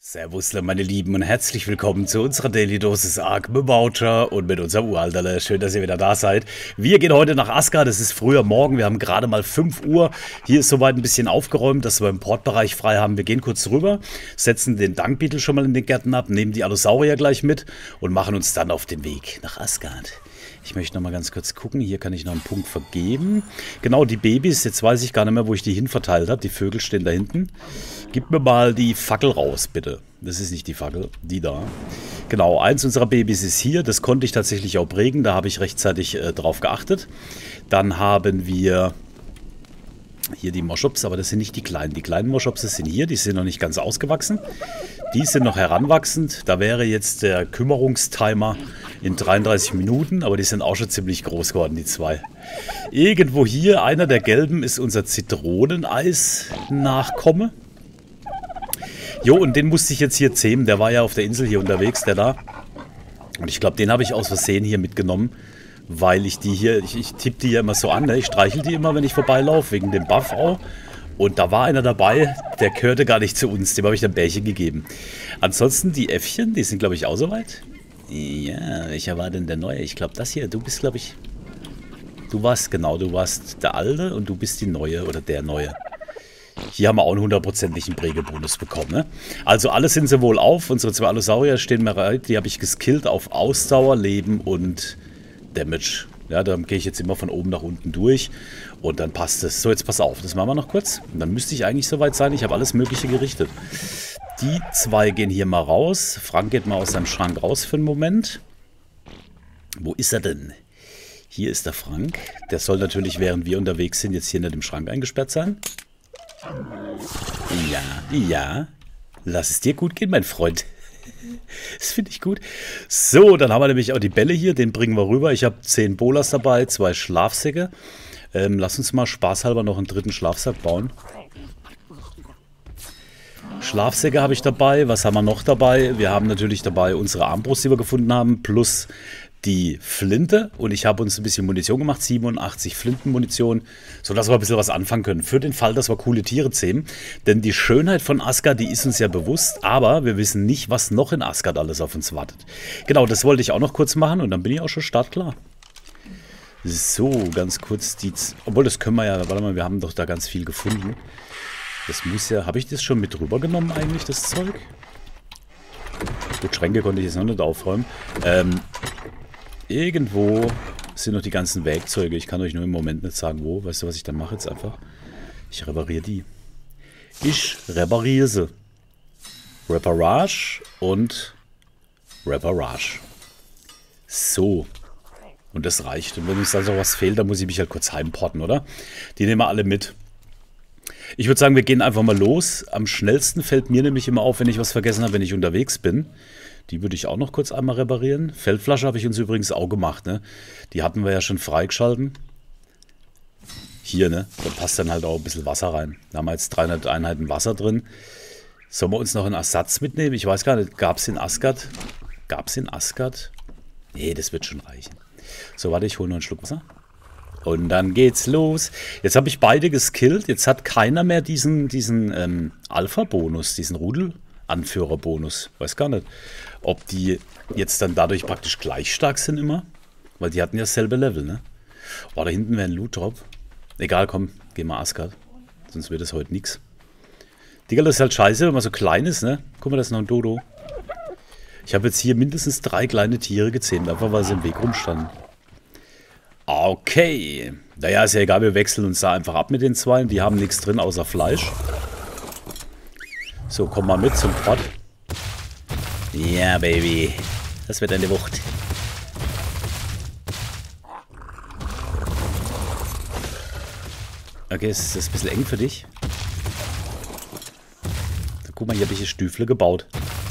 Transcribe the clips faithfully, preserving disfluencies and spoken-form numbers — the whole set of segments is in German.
Servus, meine Lieben, und herzlich willkommen zu unserer Daily Dosis Ark mit Boucher und mit unserem Uralterle. Schön, dass ihr wieder da seid. Wir gehen heute nach Asgard. Es ist früher Morgen. Wir haben gerade mal fünf Uhr. Hier ist soweit ein bisschen aufgeräumt, dass wir im Portbereich frei haben. Wir gehen kurz rüber, setzen den Dankbeetle schon mal in den Gärten ab, nehmen die Allosaurier gleich mit und machen uns dann auf den Weg nach Asgard. Ich möchte noch mal ganz kurz gucken. Hier kann ich noch einen Punkt vergeben. Genau, die Babys. Jetzt weiß ich gar nicht mehr, wo ich die hin verteilt habe. Die Vögel stehen da hinten. Gib mir mal die Fackel raus, bitte. Das ist nicht die Fackel, die da. Genau, eins unserer Babys ist hier. Das konnte ich tatsächlich auch prägen. Da habe ich rechtzeitig äh, drauf geachtet. Dann haben wir hier die Moschops, aber das sind nicht die kleinen. Die kleinen Moschops sind hier. Die sind noch nicht ganz ausgewachsen. Die sind noch heranwachsend. Da wäre jetzt der Kümmerungstimer in dreiunddreißig Minuten. Aber die sind auch schon ziemlich groß geworden, die zwei. Irgendwo hier, einer der gelben, ist unser Zitroneneis-Nachkomme. Jo, und den musste ich jetzt hier zähmen. Der war ja auf der Insel hier unterwegs, der da. Und ich glaube, den habe ich aus Versehen hier mitgenommen, weil ich die hier, ich, ich tippe die ja immer so an, ne? Ich streichel die immer, wenn ich vorbeilaufe, wegen dem Buff auch. Und da war einer dabei, der gehörte gar nicht zu uns. Dem habe ich dann Bärchen gegeben. Ansonsten die Äffchen, die sind, glaube ich, auch soweit. Ja, welcher war denn der Neue? Ich glaube, das hier. Du bist, glaube ich... Du warst, genau, du warst der Alte und du bist die Neue oder der Neue. Hier haben wir auch einen hundertprozentigen Prägebonus bekommen. Ne? Also alle sind sie wohl auf. Unsere zwei Allosaurier stehen mir bereit. Die habe ich geskillt auf Ausdauer, Leben und Damage. Ja, da gehe ich jetzt immer von oben nach unten durch. Und dann passt es. So, jetzt pass auf. Das machen wir noch kurz. Und dann müsste ich eigentlich soweit sein. Ich habe alles Mögliche gerichtet. Die zwei gehen hier mal raus. Frank geht mal aus seinem Schrank raus für einen Moment. Wo ist er denn? Hier ist der Frank. Der soll natürlich, während wir unterwegs sind, jetzt hier nicht im Schrank eingesperrt sein. Ja, ja. Lass es dir gut gehen, mein Freund. Das finde ich gut. So, dann haben wir nämlich auch die Bälle hier. Den bringen wir rüber. Ich habe zehn Bolas dabei, zwei Schlafsäcke. Ähm, lass uns mal spaßhalber noch einen dritten Schlafsack bauen. Schlafsäcke habe ich dabei. Was haben wir noch dabei? Wir haben natürlich dabei unsere Armbrust, die wir gefunden haben, plus die Flinte. Und ich habe uns ein bisschen Munition gemacht, siebenundachtzig Flintenmunition, sodass wir ein bisschen was anfangen können. Für den Fall, dass wir coole Tiere zähmen. Denn die Schönheit von Asgard, die ist uns ja bewusst, aber wir wissen nicht, was noch in Asgard alles auf uns wartet. Genau, das wollte ich auch noch kurz machen und dann bin ich auch schon startklar. So, ganz kurz die... Z Obwohl, das können wir ja... Warte mal, wir haben doch da ganz viel gefunden. Das muss ja... Habe ich das schon mit rübergenommen eigentlich, das Zeug? Gut, Schränke konnte ich jetzt noch nicht aufräumen. Ähm... Irgendwo sind noch die ganzen Werkzeuge. Ich kann euch nur im Moment nicht sagen, wo. Weißt du, was ich dann mache jetzt einfach? Ich repariere die. Ich repariere sie. Reparage und Reparage. So. Und das reicht. Und wenn uns also was fehlt, dann muss ich mich halt kurz heimporten, oder? Die nehmen wir alle mit. Ich würde sagen, wir gehen einfach mal los. Am schnellsten fällt mir nämlich immer auf, wenn ich was vergessen habe, wenn ich unterwegs bin. Die würde ich auch noch kurz einmal reparieren. Feldflasche habe ich uns übrigens auch gemacht, ne? Die hatten wir ja schon freigeschalten. Hier, ne? Da passt dann halt auch ein bisschen Wasser rein. Da haben wir jetzt dreihundert Einheiten Wasser drin. Sollen wir uns noch einen Ersatz mitnehmen? Ich weiß gar nicht, gab es in Asgard? Gab es in Asgard? Nee, das wird schon reichen. So, warte, ich hole noch einen Schluck Wasser. Und dann geht's los. Jetzt habe ich beide geskillt. Jetzt hat keiner mehr diesen, diesen ähm, Alpha-Bonus, diesen Rudel-Anführer-Bonus. Weiß gar nicht, ob die jetzt dann dadurch praktisch gleich stark sind immer. Weil die hatten ja dasselbe Level, ne? Oh, da hinten wäre ein Loot-Drop. Egal, komm, geh mal Asgard. Sonst wird das heute nichts. Digga, das ist halt scheiße, wenn man so klein ist, ne? Guck mal, das ist noch ein Dodo. Ich habe jetzt hier mindestens drei kleine Tiere gezähmt, einfach weil sie im Weg rumstanden. Okay. Naja, ist ja egal, wir wechseln uns da einfach ab mit den zwei. Die haben nichts drin außer Fleisch. So, komm mal mit zum Pott. Ja, Baby. Das wird eine Wucht. Okay, ist das ein bisschen eng für dich? Guck mal, hier habe ich hier Stüfle gebaut.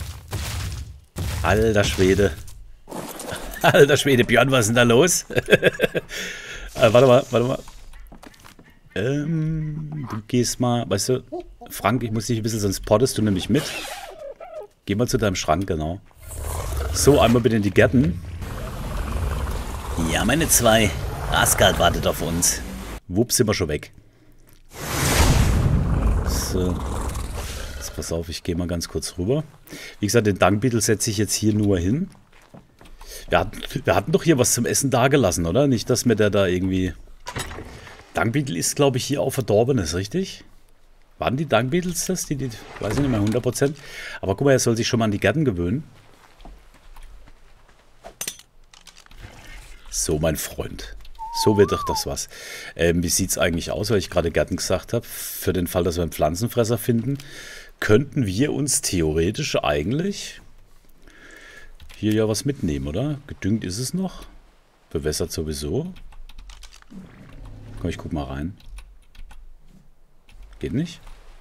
Alter Schwede. Alter Schwede, Björn, was ist denn da los? äh, warte mal, warte mal. Ähm, du gehst mal, weißt du, Frank, ich muss dich ein bisschen, sonst pottest du nämlich mit. Geh mal zu deinem Schrank, genau. So, einmal bitte in die Gärten. Ja, meine zwei. Asgard wartet auf uns. Wups, sind wir schon weg. So. Jetzt pass auf, ich gehe mal ganz kurz rüber. Wie gesagt, den Dungbeetle setze ich jetzt hier nur hin. Wir hatten, wir hatten doch hier was zum Essen dagelassen, oder? Nicht, dass mir der da irgendwie... Dungbeetle ist, glaube ich, hier auch Verdorbenes, richtig? Waren die Dungbeetles das? Die, die, weiß ich nicht mehr, hundert Prozent. Aber guck mal, er soll sich schon mal an die Gärten gewöhnen. So, mein Freund. So wird doch das was. Ähm, wie sieht es eigentlich aus, weil ich gerade Gärten gesagt habe? Für den Fall, dass wir einen Pflanzenfresser finden, könnten wir uns theoretisch eigentlich hier ja was mitnehmen, oder? Gedüngt ist es noch. Bewässert sowieso. Komm, ich guck mal rein. Geht nicht?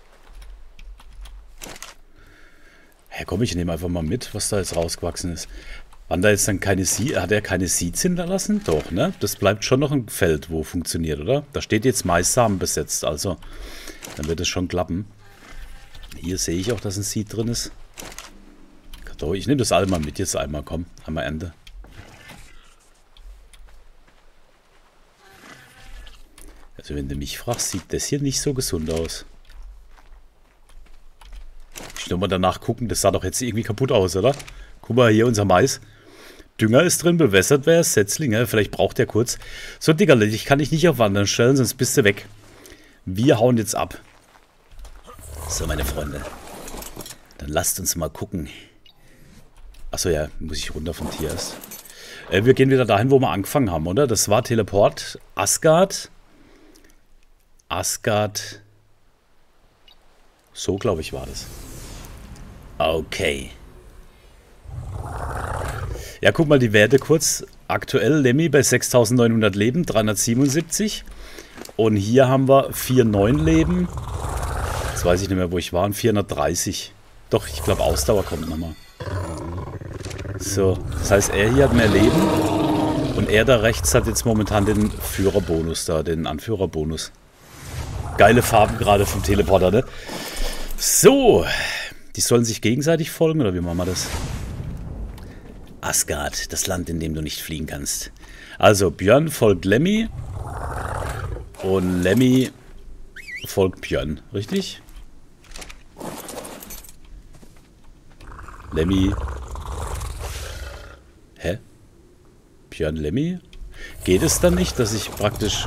Ja, komm, ich nehme einfach mal mit, was da jetzt rausgewachsen ist. Waren da jetzt dann keine Seeds? Hat er keine Seeds hinterlassen? Doch, ne? Das bleibt schon noch ein Feld, wo funktioniert, oder? Da steht jetzt Maissamen besetzt, also dann wird es schon klappen. Hier sehe ich auch, dass ein Seed drin ist. Kartoffel. Ich nehme das alle mal mit, jetzt einmal, komm, einmal Ende. Also wenn du mich fragst, sieht das hier nicht so gesund aus. Ich will mal danach gucken, das sah doch jetzt irgendwie kaputt aus, oder? Guck mal, hier unser Mais. Dünger ist drin, bewässert wäre es, Setzlinge, vielleicht braucht der kurz. So, Digga, ich kann dich nicht auf Wandern stellen, sonst bist du weg. Wir hauen jetzt ab. So, meine Freunde. Dann lasst uns mal gucken. Achso, ja, muss ich runter vom Tier erst. Äh, wir gehen wieder dahin, wo wir angefangen haben, oder? Das war Teleport. Asgard. Asgard. So, glaube ich, war das. Okay. Ja, guck mal die Werte kurz. Aktuell Lemmy bei sechstausendneunhundert Leben, dreihundertsiebenundsiebzig. Und hier haben wir vier Komma neun Leben. Jetzt weiß ich nicht mehr, wo ich war. Und vierhundertdreißig. Doch, ich glaube, Ausdauer kommt nochmal. So, das heißt, er hier hat mehr Leben. Und er da rechts hat jetzt momentan den Führerbonus da, den Anführerbonus. Geile Farben gerade vom Teleporter, ne? So, die sollen sich gegenseitig folgen, oder wie machen wir das? Asgard, das Land, in dem du nicht fliegen kannst. Also, Björn folgt Lemmy. Und Lemmy folgt Björn, richtig? Lemmy. Hä? Björn, Lemmy? Geht es dann nicht, dass ich praktisch...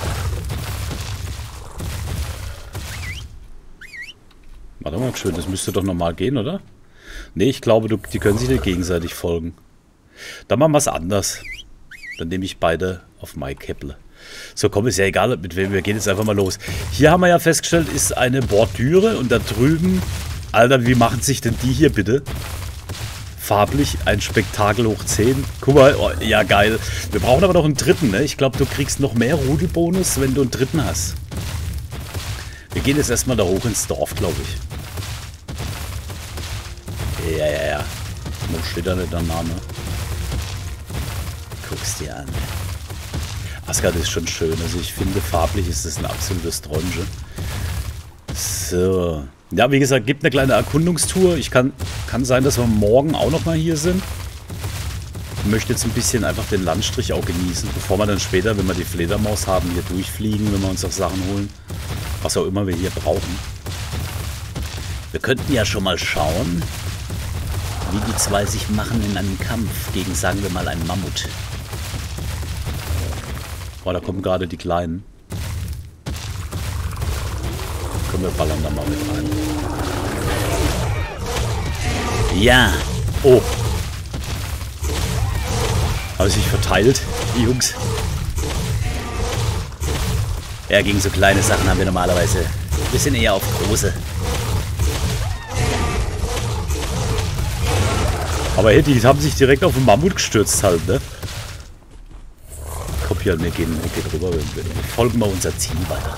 Warte mal, schön, das müsste doch normal gehen, oder? Nee, ich glaube, du, die können sich nicht gegenseitig folgen. Dann machen wir es anders. Dann nehme ich beide auf Mike Kepple. So, komm, ist ja egal, mit wem wir gehen jetzt einfach mal los. Hier haben wir ja festgestellt, ist eine Bordüre und da drüben... Alter, wie machen sich denn die hier bitte? Farblich, ein Spektakel hoch zehn. Guck mal, oh, ja geil. Wir brauchen aber noch einen dritten, ne? Ich glaube, du kriegst noch mehr Rudelbonus, wenn du einen dritten hast. Wir gehen jetzt erstmal da hoch ins Dorf, glaube ich. Ja, ja, ja. Wo steht da nicht der Name? Guck's dir an. Asgard ist schon schön. Also ich finde, farblich ist das ein absolutes Tronche. So. Ja, wie gesagt, gibt eine kleine Erkundungstour. Ich kann, kann sein, dass wir morgen auch noch mal hier sind. Ich möchte jetzt ein bisschen einfach den Landstrich auch genießen, bevor wir dann später, wenn wir die Fledermaus haben, hier durchfliegen, wenn wir uns auch Sachen holen. Was auch immer wir hier brauchen. Wir könnten ja schon mal schauen, wie die zwei sich machen in einem Kampf gegen, sagen wir mal, einen Mammut. Boah, da kommen gerade die Kleinen. Komm, wir ballern da mal mit rein. Ja. Oh. Haben sich verteilt, die Jungs. Ja, gegen so kleine Sachen haben wir normalerweise. Wir sind eher auf große. Aber hey, die haben sich direkt auf den Mammut gestürzt halt, ne? Komm hier, wir gehen, wir gehen rüber. Wir folgen mal unser Ziel weiter.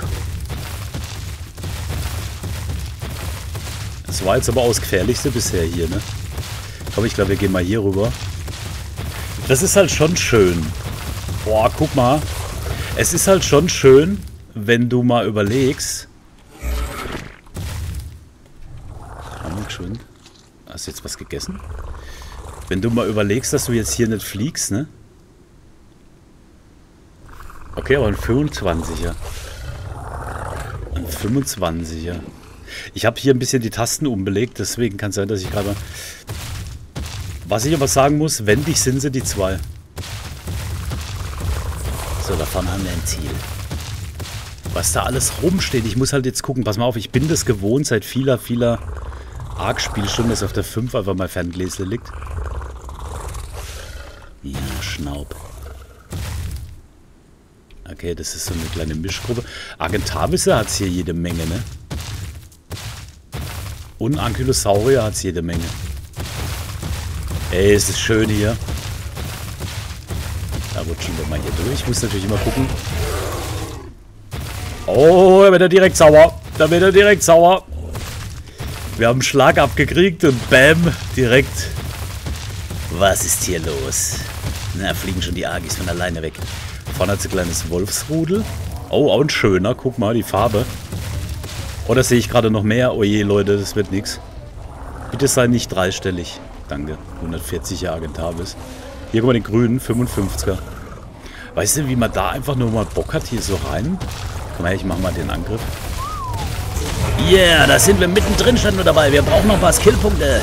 Das war jetzt aber auch das Gefährlichste bisher hier, ne? Komm, ich glaube, wir gehen mal hier rüber. Das ist halt schon schön. Boah, guck mal. Es ist halt schon schön, wenn du mal überlegst. Schön. Hast du jetzt was gegessen? Wenn du mal überlegst, dass du jetzt hier nicht fliegst, ne? Okay, aber ein fünfundzwanziger. Ein fünfundzwanziger. Ich habe hier ein bisschen die Tasten umbelegt, deswegen kann es sein, dass ich gerade... Was ich aber sagen muss, wendig sind sie, die zwei. So, da vorne haben wir ein Ziel. Was da alles rumsteht, ich muss halt jetzt gucken. Pass mal auf, ich bin das gewohnt seit vieler, vieler Arc-Spielstunden, dass auf der fünf einfach mal Ferngläsle liegt. Ja, Schnaub. Okay, das ist so eine kleine Mischgruppe. Argentavisse hat es hier jede Menge, ne? Und Ankylosaurier hat es jede Menge. Ey, es ist schön hier. Da rutschen wir mal hier durch. Ich muss natürlich immer gucken. Oh, da wird er direkt sauer. Da wird er direkt sauer. Wir haben einen Schlag abgekriegt und bam, direkt. Was ist hier los? Na, fliegen schon die Agis von alleine weg. Vorne hat sie ein kleines Wolfsrudel. Oh, auch ein schöner. Guck mal, die Farbe. Oder sehe ich gerade noch mehr? Oh je, Leute, das wird nichts. Bitte sei nicht dreistellig. Danke. hundertvierzig Jahre Argentavis. Hier, guck mal, den grünen, fünfundfünfziger. Weißt du, wie man da einfach nur mal Bock hat, hier so rein? Komm her, ich mach mal den Angriff. Yeah, da sind wir mittendrin, stand nur dabei. Wir brauchen noch ein paar Skillpunkte.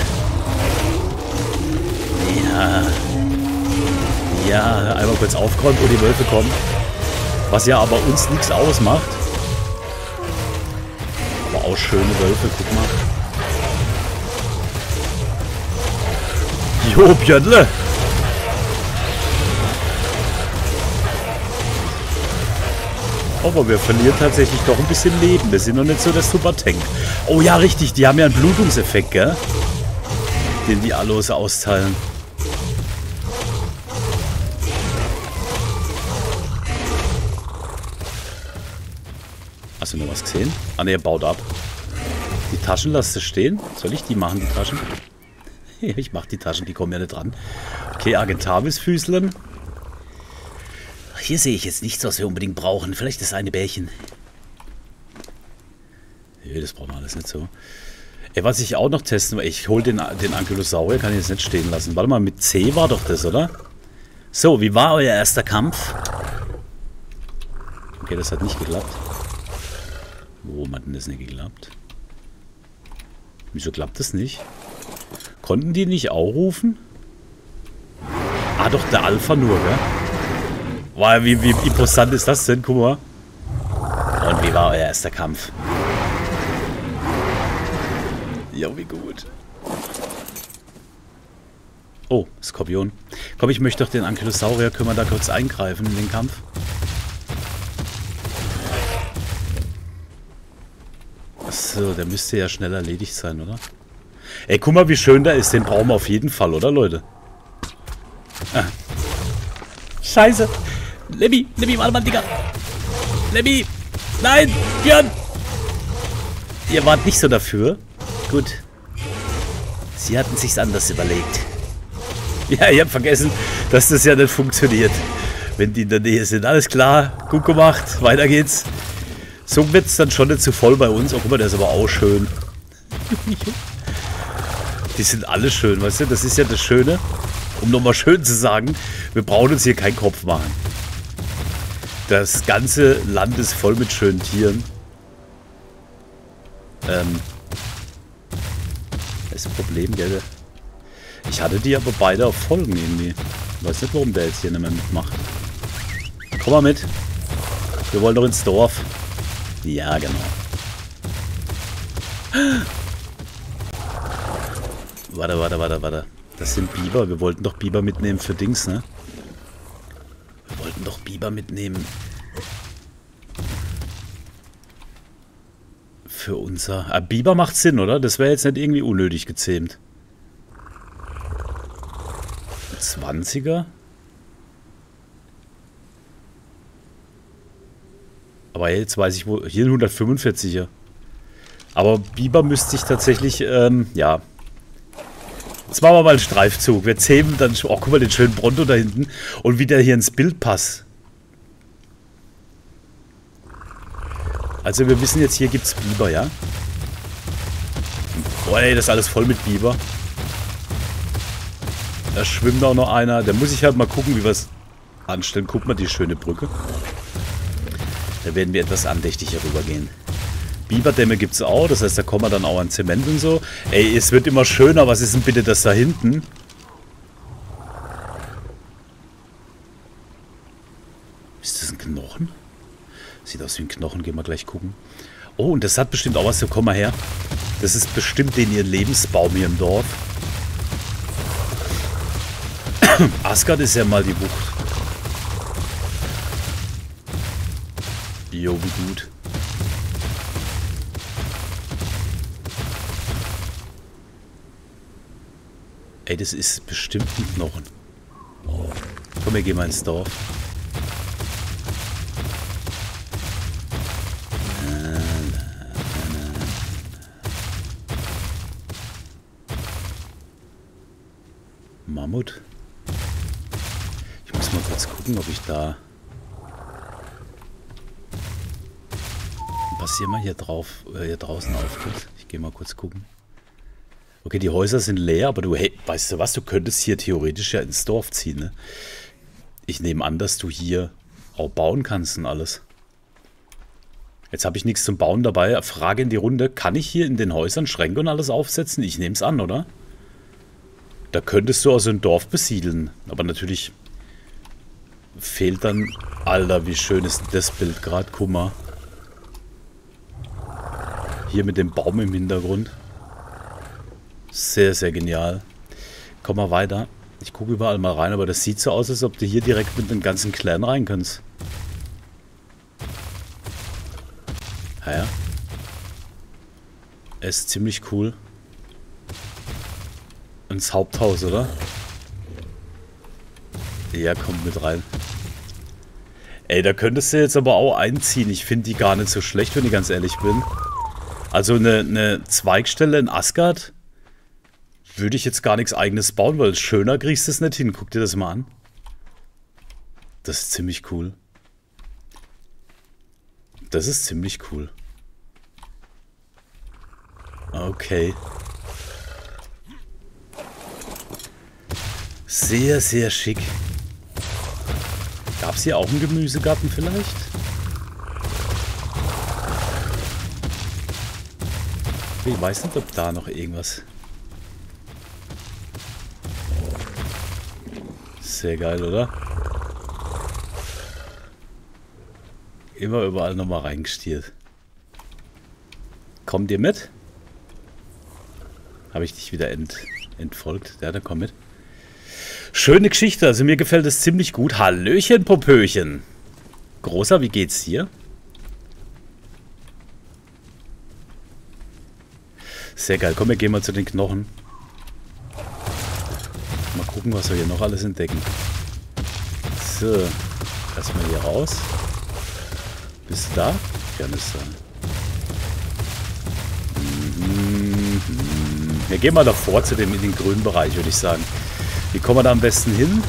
Ja. Ja, einmal kurz aufgeräumt, wo die Wölfe kommen. Was ja aber uns nichts ausmacht. Aber auch schöne Wölfe, guck mal. Jo, Björnle. Aber wir verlieren tatsächlich doch ein bisschen Leben. Wir sind noch nicht so der Super-Tank. Oh ja, richtig. Die haben ja einen Blutungseffekt, gell? Den die Allos austeilen. Hast du noch was gesehen? Ah ne, er baut ab. Die Taschen lässt du stehen. Soll ich die machen, die Taschen? Ich mach die Taschen, die kommen ja nicht dran. Okay, Argentavis-Füßlern. Hier sehe ich jetzt nichts, was wir unbedingt brauchen. Vielleicht das eine Bärchen. Nee, das brauchen wir alles nicht so. Ey, was ich auch noch testen will, ich hole den, den Ankylosaurier, kann ich jetzt nicht stehen lassen. Warte mal, mit C war doch das, oder? So, wie war euer erster Kampf? Okay, das hat nicht geklappt. Warum hat denn das nicht geklappt? Wieso klappt das nicht? Konnten die nicht auch rufen? Ah, doch, der Alpha nur, gell? Wow, wie, wie imposant ist das denn? Guck mal. Und wie war euer erster Kampf? Ja, wie gut. Oh, Skorpion. Komm, ich möchte doch den Ankylosaurier. Können wir da kurz eingreifen in den Kampf? Achso, der müsste ja schnell erledigt sein, oder? Ey, guck mal, wie schön der ist. Den brauchen wir auf jeden Fall, oder, Leute? Ah. Scheiße. Lemmy, Lemmy, warte mal, Digga. Lemmy. Nein, Björn. Ihr wart nicht so dafür. Gut. Sie hatten sich's anders überlegt. Ja, ich hab vergessen, dass das ja nicht funktioniert. Wenn die in der Nähe sind. Alles klar. Gut gemacht. Weiter geht's. So wird's dann schon nicht zu voll bei uns. Oh, guck mal, der ist aber auch schön. Die sind alle schön, weißt du? Das ist ja das Schöne. Um nochmal schön zu sagen, wir brauchen uns hier keinen Kopf machen. Das ganze Land ist voll mit schönen Tieren. Ähm. Das ist ein Problem, gell? Ich hatte die aber beide auf Folgen irgendwie. Ich weiß nicht, warum der jetzt hier nicht mehr mitmacht. Komm mal mit. Wir wollen doch ins Dorf. Ja, genau. Warte, warte, warte, warte. Das sind Biber. Wir wollten doch Biber mitnehmen für Dings, ne? Wir wollten doch Biber mitnehmen. Für unser... Ah, Biber macht Sinn, oder? Das wäre jetzt nicht irgendwie unnötig gezähmt. zwanziger? Aber jetzt weiß ich wo... Hier ein hundertfünfundvierziger. Aber Biber müsste ich tatsächlich... Ähm, ja... Jetzt machen wir mal einen Streifzug. Wir zähmen dann... Oh, guck mal, den schönen Bronto da hinten. Und wie der hier ins Bild passt. Also wir wissen jetzt, hier gibt es Biber, ja? Oh ey, das ist alles voll mit Biber. Da schwimmt auch noch einer. Da muss ich halt mal gucken, wie wir es anstellen. Guck mal, die schöne Brücke. Da werden wir etwas andächtiger rübergehen. Biberdämme gibt es auch, das heißt, da kommen wir dann auch an Zement und so. Ey, es wird immer schöner, was ist denn bitte das da hinten? Ist das ein Knochen? Sieht aus wie ein Knochen, gehen wir gleich gucken. Oh, und das hat bestimmt auch was, so komm mal her. Das ist bestimmt den ihr Lebensbaum hier im Dorf. Asgard ist ja mal die Wucht. Jo, wie gut. Ey, das ist bestimmt ein Knochen. Komm, wir gehen mal ins Dorf. Mammut. Ich muss mal kurz gucken, ob ich da... Was hier mal hier drauf, äh, hier draußen auftritt. Ich gehe mal kurz gucken. Okay, die Häuser sind leer, aber du, hey, weißt du was, du könntest hier theoretisch ja ins Dorf ziehen, ne? Ich nehme an, dass du hier auch bauen kannst und alles. Jetzt habe ich nichts zum Bauen dabei. Frage in die Runde, kann ich hier in den Häusern Schränke und alles aufsetzen? Ich nehme es an, oder? Da könntest du also ein Dorf besiedeln. Aber natürlich fehlt dann... Alter, wie schön ist das Bild gerade. Guck mal. Hier mit dem Baum im Hintergrund. Sehr, sehr genial. Komm mal weiter. Ich gucke überall mal rein, aber das sieht so aus, als ob du hier direkt mit dem ganzen Clan rein kannst. Ja, ja. Er ist ziemlich cool. Ins Haupthaus, oder? Ja, kommt mit rein. Ey, da könntest du jetzt aber auch einziehen. Ich finde die gar nicht so schlecht, wenn ich ganz ehrlich bin. Also eine, eine Zweigstelle in Asgard würde ich jetzt gar nichts Eigenes bauen, weil schöner kriegst du es nicht hin. Guck dir das mal an. Das ist ziemlich cool. Das ist ziemlich cool. Okay. Sehr, sehr schick. Gab es hier auch einen Gemüsegarten vielleicht? Ich weiß nicht, ob da noch irgendwas... Sehr geil, oder? Immer überall nochmal reingestiert. Kommt ihr mit? Habe ich dich wieder ent, entfolgt? Ja, dann komm mit. Schöne Geschichte, also mir gefällt es ziemlich gut. Hallöchen, Popöchen. Großer, wie geht's dir? Sehr geil, komm, wir gehen mal zu den Knochen. Mal gucken, was wir hier noch alles entdecken. So, erstmal hier raus. Bist du da? Gerne ist da. Mhm. Wir gehen mal davor zu dem in den grünen Bereich, würde ich sagen. Wie kommen wir da am besten hin?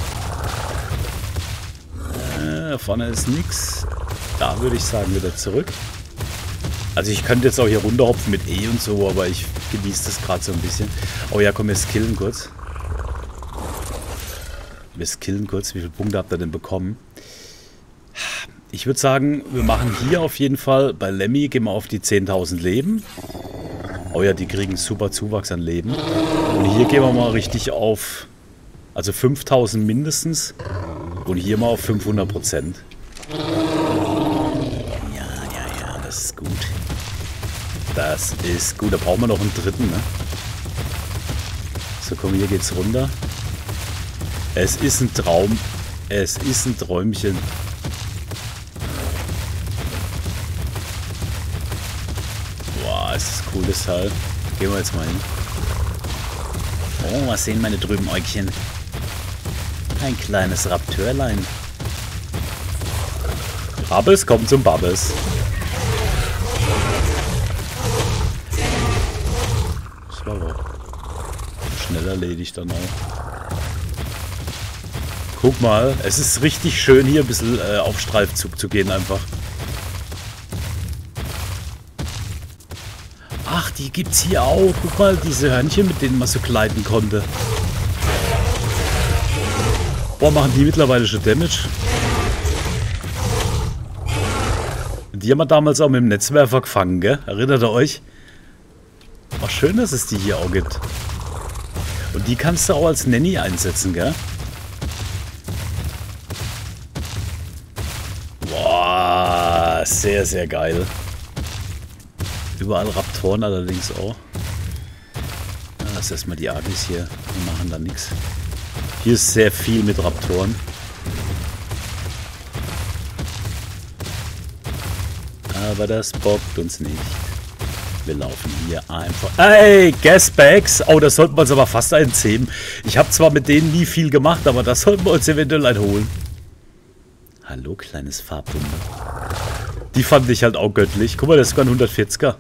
Äh, vorne ist nichts. Da würde ich sagen, wieder zurück. Also ich könnte jetzt auch hier runterhopfen mit E und so, aber ich genieße das gerade so ein bisschen. Oh ja, komm, wir skillen kurz. Wir skillen kurz. Wie viele Punkte habt ihr denn bekommen? Ich würde sagen, wir machen hier auf jeden Fall, bei Lemmy gehen wir auf die zehntausend Leben. Oh ja, die kriegen super Zuwachs an Leben. Und hier gehen wir mal richtig auf, also fünftausend mindestens. Und hier mal auf fünfhundert Prozent. Ja, ja, ja, das ist gut. Das ist gut. Da brauchen wir noch einen dritten, ne? So, komm, hier geht's runter. Es ist ein Traum. Es ist ein Träumchen. Boah, es ist cool, das Teil. Gehen wir jetzt mal hin. Oh, was sehen meine drüben Äugchen? Ein kleines Raptörlein. Bubbles kommt zum Bubbles. Das war aber schnell erledigt dann auch. Guck mal, es ist richtig schön hier ein bisschen äh, auf Streifzug zu gehen einfach. Ach, die gibt's hier auch. Guck mal, diese Hörnchen, mit denen man so gleiten konnte. Boah, machen die mittlerweile schon Damage? Die haben wir damals auch mit dem Netzwerfer gefangen, gell? Erinnert ihr euch? Ach, schön, dass es die hier auch gibt. Und die kannst du auch als Nanny einsetzen, gell? Boah, sehr, sehr geil. Überall Raptoren allerdings auch. Ja, lass erstmal die Agis hier. Wir machen da nichts. Hier ist sehr viel mit Raptoren. Aber das bockt uns nicht. Wir laufen hier einfach... Ey, Gasbags! Oh, das sollten wir uns aber fast einzähmen. Ich habe zwar mit denen nie viel gemacht, aber das sollten wir uns eventuell einholen. Hallo, kleines Farbwunder. Die fand ich halt auch göttlich. Guck mal, das ist sogar ein hundertvierziger.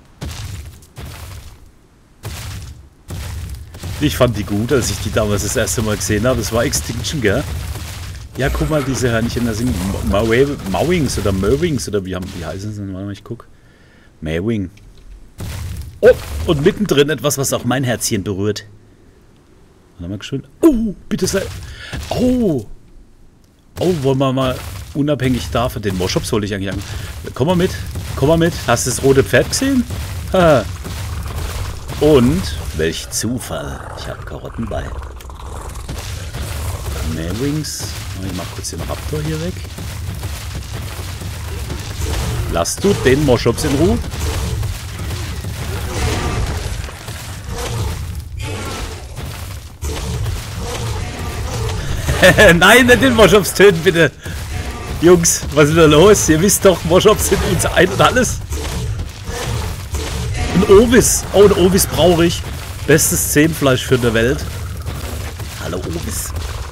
Ich fand die gut, als ich die damals das erste Mal gesehen habe. Das war Extinction, gell? Ja, guck mal, diese Hörnchen, da sind Mowings oder Merwings oder wie, haben, wie heißen sie? Warte mal, ich guck. Mewing. Oh, und mittendrin etwas, was auch mein Herzchen berührt. Warte mal, schön. Oh, bitte sei. Oh. Oh, wollen wir mal unabhängig davon. Den Moshop soll ich eigentlich an. Komm mal mit. Komm mal mit. Hast du das rote Pferd gesehen? Ha. Und welch Zufall. Ich habe Karotten bei. Mewings. Ich mach kurz den Raptor hier weg. Lass du den Moschops in Ruhe. Nein, nicht den Moschops töten, bitte. Jungs, was ist da los? Ihr wisst doch, Moschops sind uns ein und alles. Ein Ovis. Oh, ein Ovis brauche ich. Bestes Zehnfleisch für der Welt. Hallo, Ovis.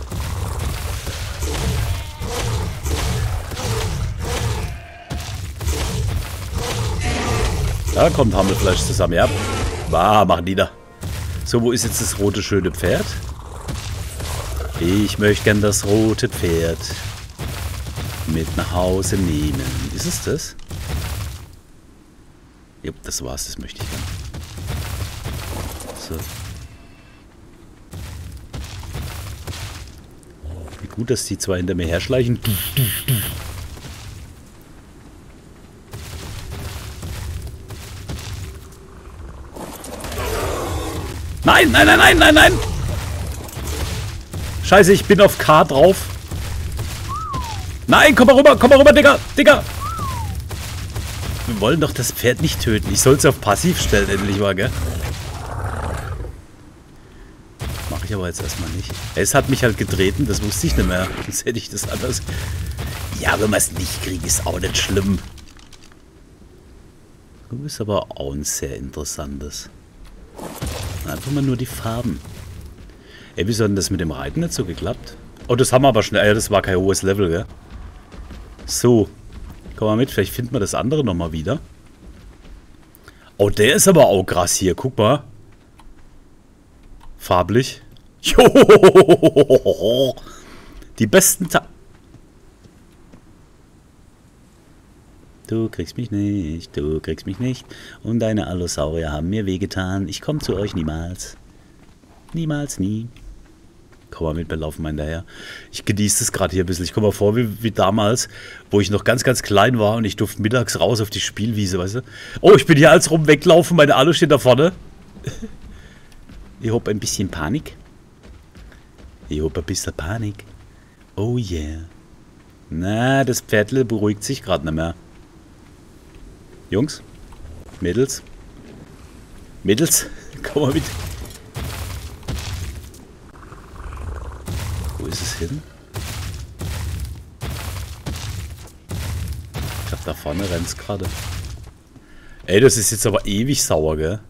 Da kommt Hammelfleisch zusammen, ja. Bah, machen die da. So, wo ist jetzt das rote schöne Pferd? Ich möchte gern das rote Pferd mit nach Hause nehmen. Ist es das? Ja, das war's, das möchte ich gern. So. Wie gut, dass die zwei hinter mir herschleichen. Nein, nein, nein, nein, nein, nein! Scheiße, ich bin auf K drauf. Nein, komm mal rüber, komm mal rüber, Digga, Digga! Wir wollen doch das Pferd nicht töten. Ich soll es auf Passiv stellen, endlich mal, gell? Mache ich aber jetzt erstmal nicht. Es hat mich halt getreten, das wusste ich nicht mehr. Sonst hätte ich das anders... Ja, wenn wir es nicht kriegen, ist auch nicht schlimm. Du bist aber auch ein sehr interessantes. Einfach mal nur die Farben. Ey, wieso hat denn das mit dem Reiten nicht so geklappt? Oh, das haben wir aber schnell. Ja, das war kein hohes Level, gell? So. Komm mal mit, vielleicht finden wir das andere nochmal wieder. Oh, der ist aber auch krass hier. Guck mal. Farblich. Jo! Die besten Ta... Du kriegst mich nicht, du kriegst mich nicht. Und deine Allosaurier haben mir wehgetan. Ich komme zu euch niemals. Niemals, nie. Komm mal mit, wir laufen mal hinterher. Ich genieße das gerade hier ein bisschen. Ich komme mir vor wie, wie damals, wo ich noch ganz, ganz klein war und ich durfte mittags raus auf die Spielwiese, weißt du? Oh, ich bin hier als rum weglaufen, meine Alu steht da vorne. Ich hab ein bisschen Panik. Ich hab ein bisschen Panik. Oh yeah. Na, das Pferdle beruhigt sich gerade nicht mehr. Jungs? Mädels? Mädels? Komm mal mit. Wo ist es hin? Ich glaube, da vorne rennt es gerade. Ey, das ist jetzt aber ewig sauer, gell?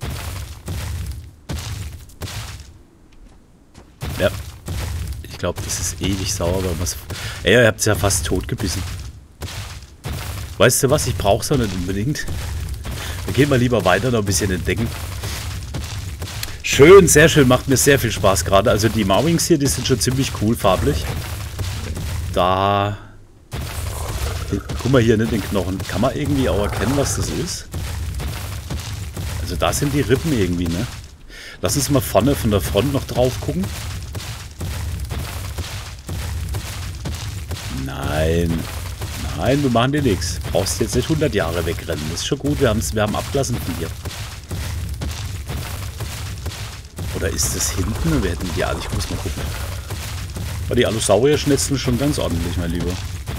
Ja. Ich glaube, das ist ewig sauer, weil was. Ey, ihr habt es ja fast tot gebissen. Weißt du was? Ich brauche es auch nicht unbedingt. Wir gehen mal lieber weiter, noch ein bisschen entdecken. Schön, sehr schön. Macht mir sehr viel Spaß gerade. Also die Mowings hier, die sind schon ziemlich cool farblich. Da... Guck mal hier, ne, den Knochen. Kann man irgendwie auch erkennen, was das ist? Also da sind die Rippen irgendwie, ne? Lass uns mal vorne von der Front noch drauf gucken. Nein. Nein, wir machen dir nichts. Brauchst jetzt nicht hundert Jahre wegrennen. Das ist schon gut, wir, wir haben abgelassen von dir. Oder ist das hinten? Wir hätten die alle. Ich muss mal gucken. Aber die Allosaurier schnetzeln schon ganz ordentlich, mein Lieber.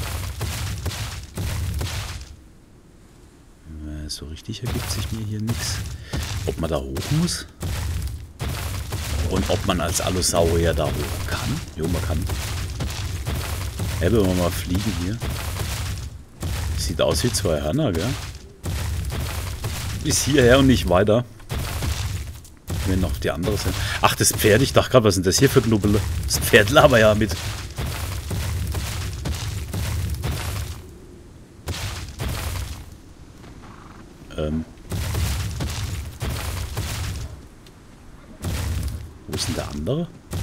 So richtig ergibt sich mir hier nichts. Ob man da hoch muss? Und ob man als Allosaurier da hoch kann? Jo, man kann. Ja, wenn wir mal fliegen hier. Sieht aus wie zwei Hörner, gell? Bis hierher und nicht weiter. Wenn noch die andere sind. Ach, das Pferd. Ich dachte gerade, was sind das hier für Knubbele? Das Pferd labert ja mit. Ähm. Wo ist denn der andere?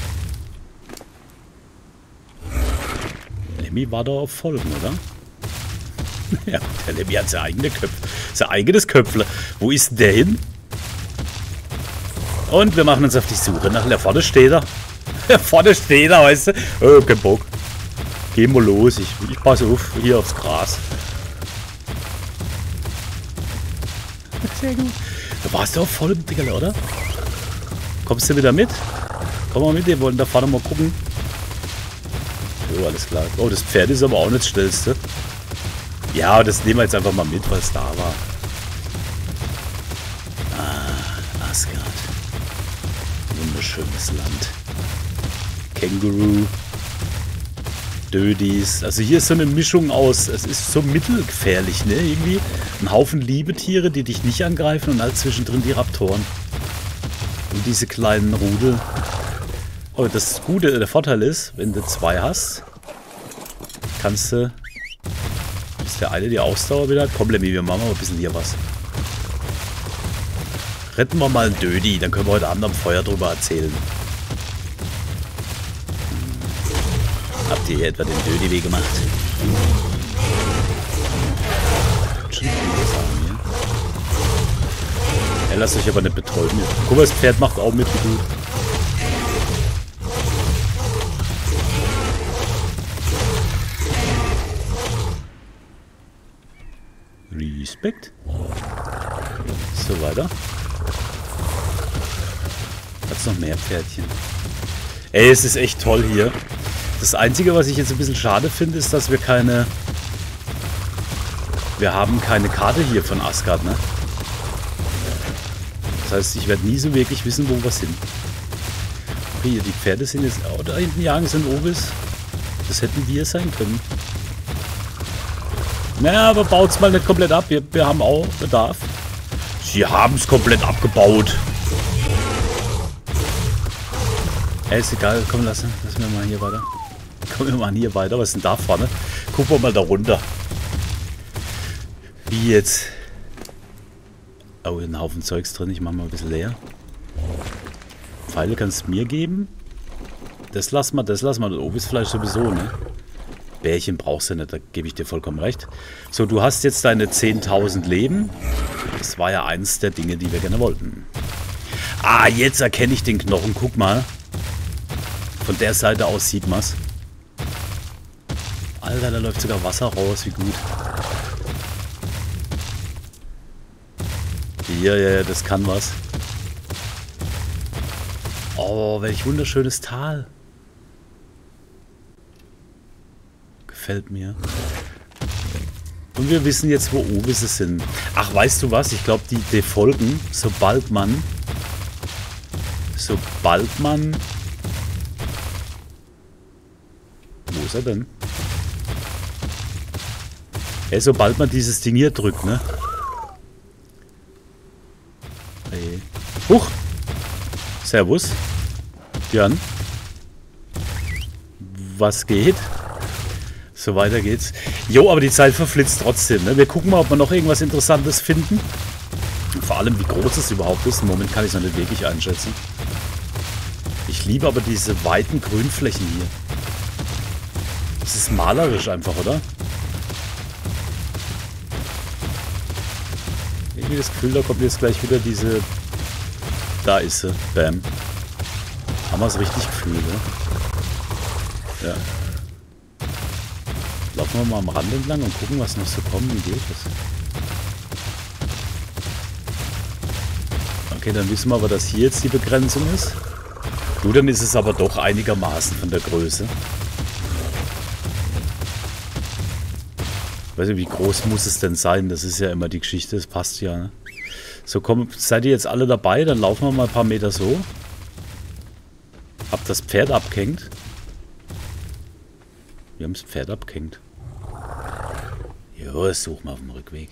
Lemmy war da auf Folgen, oder? Ja, der Lemmy hat sein eigenes Köpfe. Sein eigenes Köpfle. Wo ist denn der hin? Und wir machen uns auf die Suche nach. Da vorne steht er. Da vorne steht er, weißt du? Oh, kein Bock. Geh mal los. Ich, ich passe auf hier aufs Gras. Sehr gut. Da warst du auf Folgen, Digga, oder? Kommst du wieder mit? Komm mal mit, wir wollen da vorne mal gucken. Oh, alles klar. Oh, das Pferd ist aber auch nicht das Schnellste. Ja, das nehmen wir jetzt einfach mal mit, weil es da war. Ah, Asgard. Wunderschönes Land. Känguru. Dödis. Also hier ist so eine Mischung aus, es ist so mittelgefährlich, ne? Irgendwie ein Haufen Liebetiere, die dich nicht angreifen und halt zwischendrin die Raptoren. Und diese kleinen Rudel. Oh, das Gute, der Vorteil ist, wenn du zwei hast, kannst du, bis der eine die Ausdauer wieder hat. Komm, Lemmy, wir machen mal ein bisschen hier was. Retten wir mal einen Dödi, dann können wir heute Abend am Feuer drüber erzählen. Habt ihr hier etwa den Dödi-Weg gemacht? Er lasst euch aber nicht betäuben. Guck mal, das Pferd macht auch mit wie gut. Respekt. So, weiter. Hat's noch mehr Pferdchen? Ey, es ist echt toll hier. Das Einzige, was ich jetzt ein bisschen schade finde, ist, dass wir keine... Wir haben keine Karte hier von Asgard, ne? Das heißt, ich werde nie so wirklich wissen, wo wir sind. Okay, hier, die Pferde sind jetzt... Oh, da hinten jagen sie ein Obis. Das hätten wir sein können. Naja, aber baut's mal nicht komplett ab. Wir, wir haben auch Bedarf. Sie haben es komplett abgebaut. Ey, ist egal. Komm, lass, lass mir mal hier weiter. Kommen wir mal hier weiter. Was ist denn da vorne? Gucken wir mal da runter. Wie jetzt? Oh, ein Haufen Zeugs drin. Ich mach mal ein bisschen leer. Pfeile kannst du mir geben. Das lass mal, das lass mal. Das Obis vielleicht sowieso, ne? Bärchen brauchst du nicht, da gebe ich dir vollkommen recht. So, du hast jetzt deine zehntausend Leben. Das war ja eins der Dinge, die wir gerne wollten. Ah, jetzt erkenne ich den Knochen. Guck mal. Von der Seite aus sieht man es. Alter, da läuft sogar Wasser raus. Wie gut. Ja, ja, ja, das kann was. Oh, welch wunderschönes Tal. Gefällt mir. Und wir wissen jetzt, wo Obisse sind. Ach, weißt du was? Ich glaube, die defolgen, sobald man... Sobald man... Wo ist er denn? Hey, sobald man dieses Ding hier drückt, ne? Hey. Huch! Servus. Björn. Was geht? So, weiter geht's. Jo, aber die Zeit verflitzt trotzdem, ne? Wir gucken mal, ob wir noch irgendwas Interessantes finden. Und vor allem, wie groß es überhaupt ist. Im Moment kann ich es noch nicht wirklich einschätzen. Ich liebe aber diese weiten Grünflächen hier. Das ist malerisch einfach, oder? Irgendwie das Gefühl, da kommt jetzt gleich wieder diese... Da ist sie. Bam. Haben wir es richtig gefühlt, ne? Ja. Laufen wir mal am Rand entlang und gucken, was noch so kommt. Wie geht das? Okay, dann wissen wir aber, dass hier jetzt die Begrenzung ist. Gut, dann ist es aber doch einigermaßen von der Größe. Ich weiß nicht, wie groß muss es denn sein? Das ist ja immer die Geschichte, das passt ja. Ne? So, komm, seid ihr jetzt alle dabei? Dann laufen wir mal ein paar Meter so. Hab das Pferd abgehängt. Wir haben das Pferd abgehängt. Jo, das suchen wir auf dem Rückweg.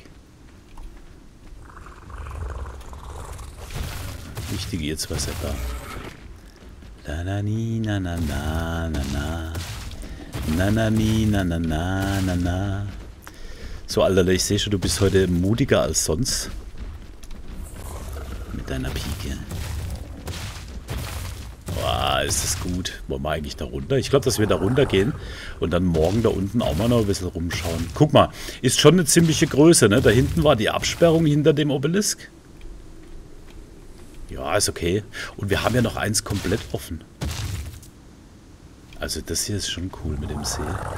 Wichtige jetzt was er da. Na na ni na na na na na. Na na ni na na na na na. So, Alter, ich sehe schon, du bist heute mutiger als sonst. Mit deiner Pike. Boah, ist das gut. Wollen wir eigentlich da runter? Ich glaube, dass wir da runter gehen und dann morgen da unten auch mal noch ein bisschen rumschauen. Guck mal, ist schon eine ziemliche Größe, ne? Da hinten war die Absperrung hinter dem Obelisk. Ja, ist okay. Und wir haben ja noch eins komplett offen. Also das hier ist schon cool mit dem See.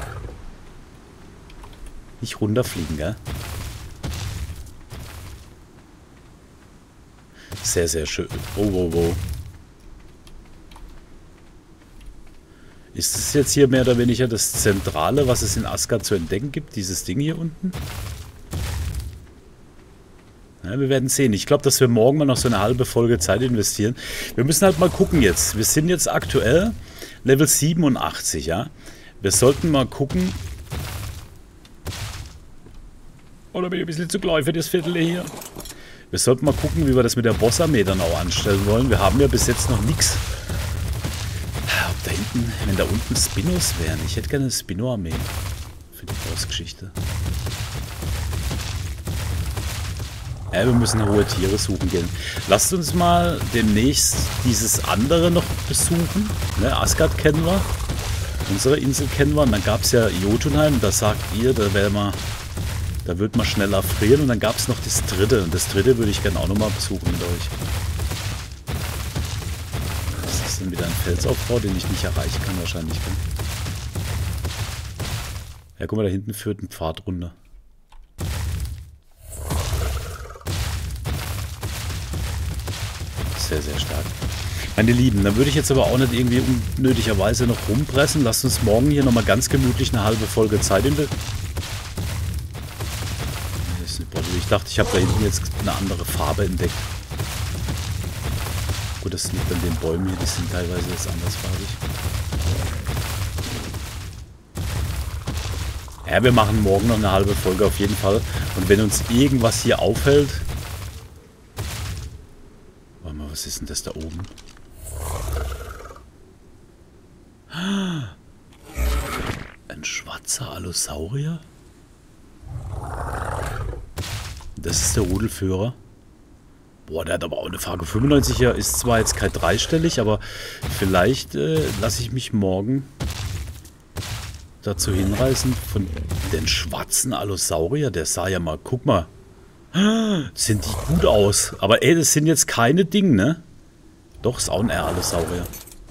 Nicht runterfliegen, gell? Sehr, sehr schön. Oh, oh, oh. Ist das jetzt hier mehr oder weniger das Zentrale, was es in Asgard zu entdecken gibt? Dieses Ding hier unten? Ja, wir werden sehen. Ich glaube, dass wir morgen mal noch so eine halbe Folge Zeit investieren. Wir müssen halt mal gucken jetzt. Wir sind jetzt aktuell Level siebenundachtzig, ja. Wir sollten mal gucken. Oder bin ich ein bisschen zu klein für das Viertel hier? Wir sollten mal gucken, wie wir das mit der Bossarmee dann auch anstellen wollen. Wir haben ja bis jetzt noch nichts. Ob da hinten, wenn da unten Spinos wären. Ich hätte gerne eine Spino-Armee für die Bossgeschichte. Ja, wir müssen hohe Tiere suchen gehen. Lasst uns mal demnächst dieses andere noch besuchen. Ne, Asgard kennen wir. Unsere Insel kennen wir. Und dann gab es ja Jotunheim. Da sagt ihr, da wäre mal... Da wird man schneller frieren. Und dann gab es noch das dritte. Und das dritte würde ich gerne auch nochmal besuchen mit euch. Das ist dann wieder ein Felsaufbau, den ich nicht erreichen kann wahrscheinlich. Ja, guck mal, da hinten führt ein Pfad runter. Sehr, sehr stark. Meine Lieben, dann würde ich jetzt aber auch nicht irgendwie unnötigerweise noch rumpressen. Lasst uns morgen hier nochmal ganz gemütlich eine halbe Folge Zeit in der... Ich dachte, ich habe da hinten jetzt eine andere Farbe entdeckt. Gut, das liegt an den Bäumen hier, die sind teilweise jetzt andersfarbig. Ja, wir machen morgen noch eine halbe Folge auf jeden Fall. Und wenn uns irgendwas hier auffällt... Warte mal, was ist denn das da oben? Ein schwarzer Allosaurier? Das ist der Rudelführer. Boah, der hat aber auch eine Frage fünfundneunzig. Ja, ist zwar jetzt kein dreistellig, aber vielleicht äh, lasse ich mich morgen dazu hinreißen von den schwarzen Allosaurier. Der sah ja mal, guck mal. Sind die gut aus. Aber ey, das sind jetzt keine Dinge, ne? Doch, ist auch ein R-Allosaurier.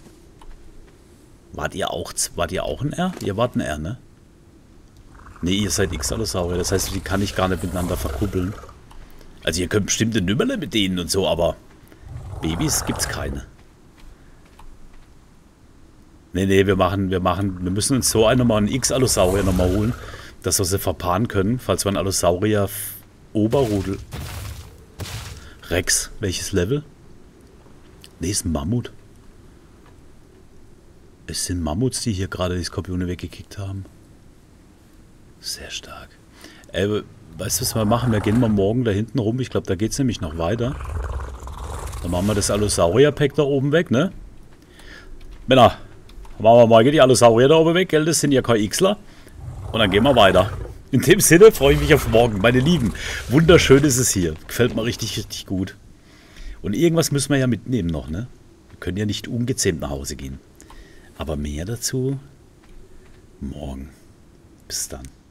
Wart ihr auch, wart ihr auch ein R? Ihr wart ein R, ne? Ne, ihr seid X-Allosaurier. Das heißt, die kann ich gar nicht miteinander verkuppeln. Also ihr könnt bestimmte Nümmerle mit denen und so, aber Babys gibt's keine. Ne, ne, wir machen, wir machen, wir müssen uns so einen nochmal einen X-Allosaurier nochmal holen, dass wir sie verpaaren können, falls wir einen Allosaurier Oberrudel. Rex, welches Level? Ne, ist ein Mammut. Es sind Mammuts, die hier gerade die Skorpione weggekickt haben. Sehr stark. Äh, weißt du, was wir machen? Wir gehen mal morgen da hinten rum. Ich glaube, da geht es nämlich noch weiter. Dann machen wir das Allosaurier-Pack da oben weg, ne? Männer, machen wir morgen die Allosaurier da oben weg, gell? Das sind ja keine Xler. Und dann gehen wir weiter. In dem Sinne freue ich mich auf morgen, meine Lieben. Wunderschön ist es hier. Gefällt mir richtig, richtig gut. Und irgendwas müssen wir ja mitnehmen noch, ne? Wir können ja nicht ungezähmt nach Hause gehen. Aber mehr dazu morgen. Bis dann.